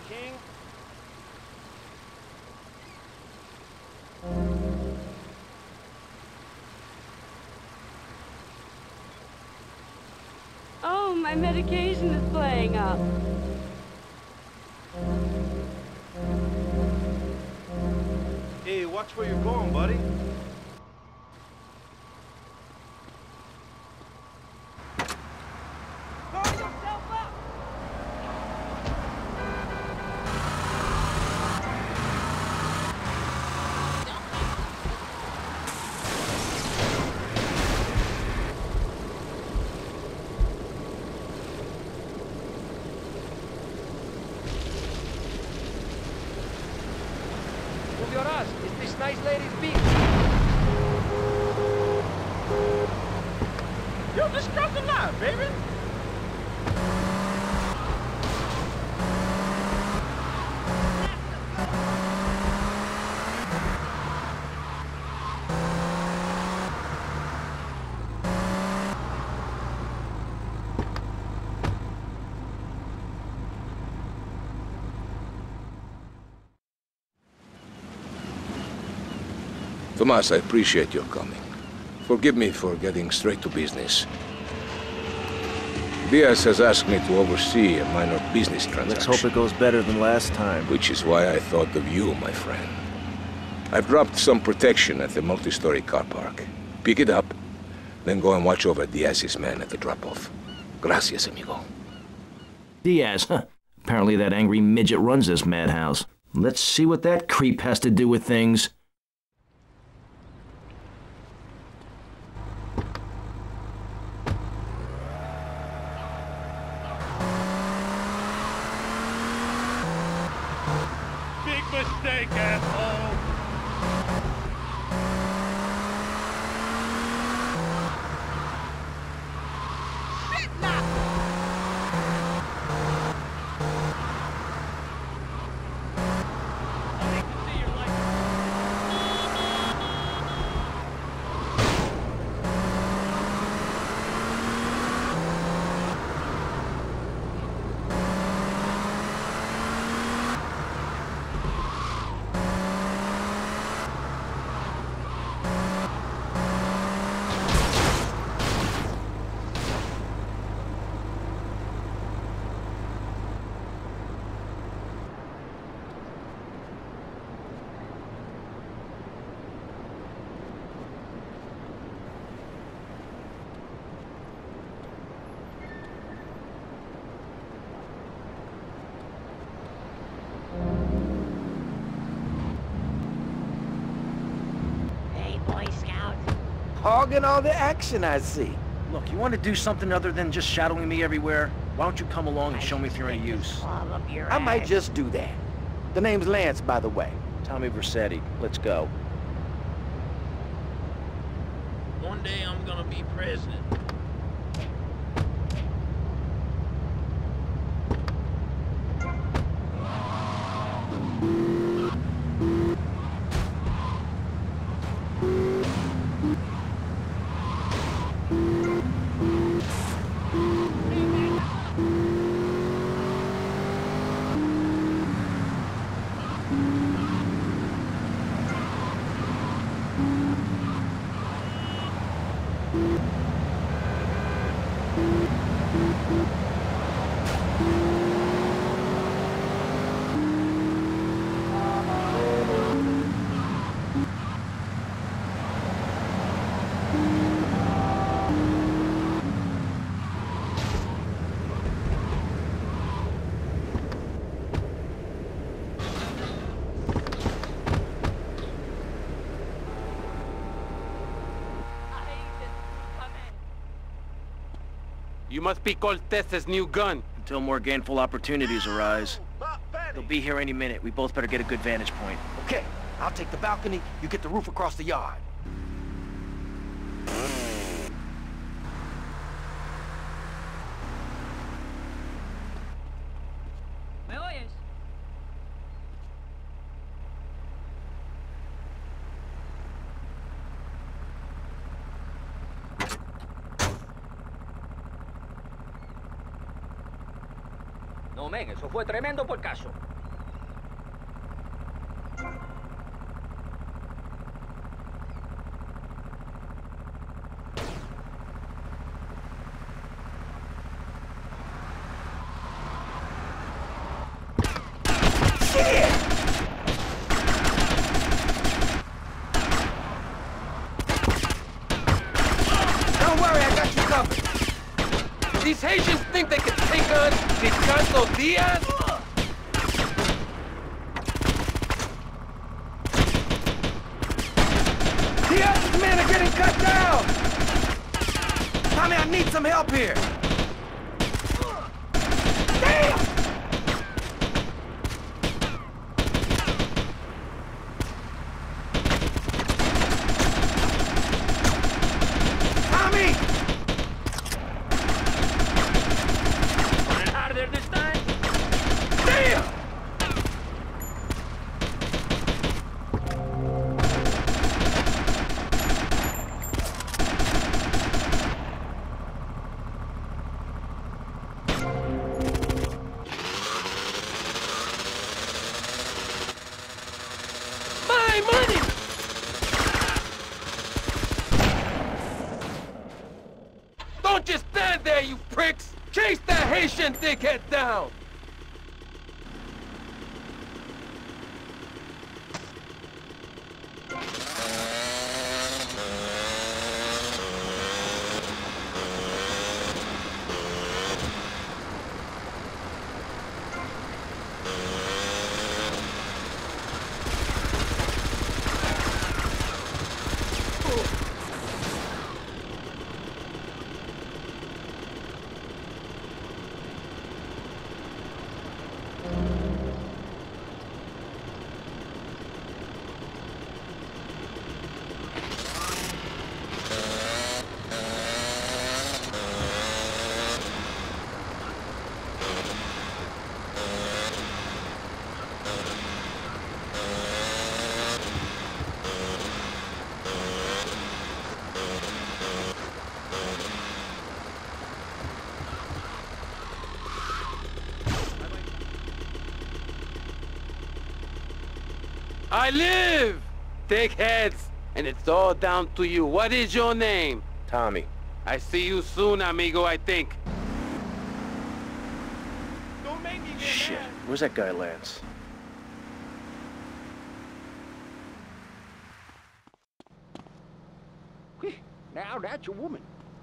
King. Oh, my medication is playing up. Hey, watch where you're going, buddy. Move your ass. It's this nice lady's beat. Yo, just drop the line, baby. Tomas, I appreciate your coming. Forgive me for getting straight to business. Diaz has asked me to oversee a minor business transaction. Let's hope it goes better than last time. Which is why I thought of you, my friend. I've dropped some protection at the multi-story car park. Pick it up, then go and watch over Diaz's men at the drop-off. Gracias, amigo. Diaz, huh? Apparently that angry midget runs this madhouse. Let's see what that creep has to do with things. Big mistake, asshole. Hogging all the action, I see. Look, you want to do something other than just shadowing me everywhere? Why don't you come along and show me if you're any use? I might just do that. The name's Lance, by the way. Tommy Vercetti. Let's go. One day I'm gonna be president. You must be Cortez's new gun. Until more gainful opportunities arise. They'll be here any minute. We both better get a good vantage point. Okay, I'll take the balcony, you get the roof across the yard. ¿Me oyes? No, men, eso fue tremendo por caso. cover. These Haitians think they can take on Ricardo Diaz? Diaz's men are getting cut down! Tommy, I need some help here! Damn! Tommy! Running out of there this time? Damn! My money! Don't just stand there, you pricks! Chase that Haitian dickhead down! I live! Dickheads! And it's all down to you. What is your name? Tommy. I see you soon, amigo, I think. Shit, where's that guy, Lance? Now that's a woman.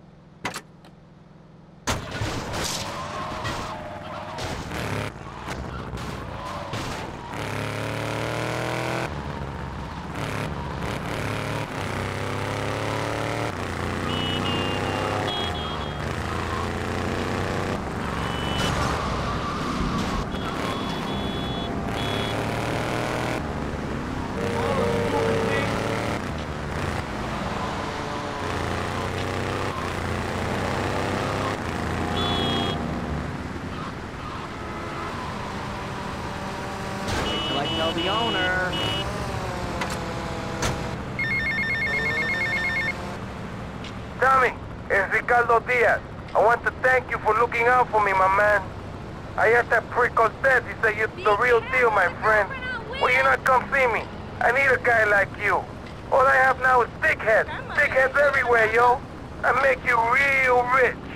I know the owner. Tommy, it's Ricardo Diaz. I want to thank you for looking out for me, my man. I asked that prick Cortez, he said you're the real deal, my friend. Will you not come see me? I need a guy like you. All I have now is dickheads. Dickheads everywhere, yo. I make you real rich.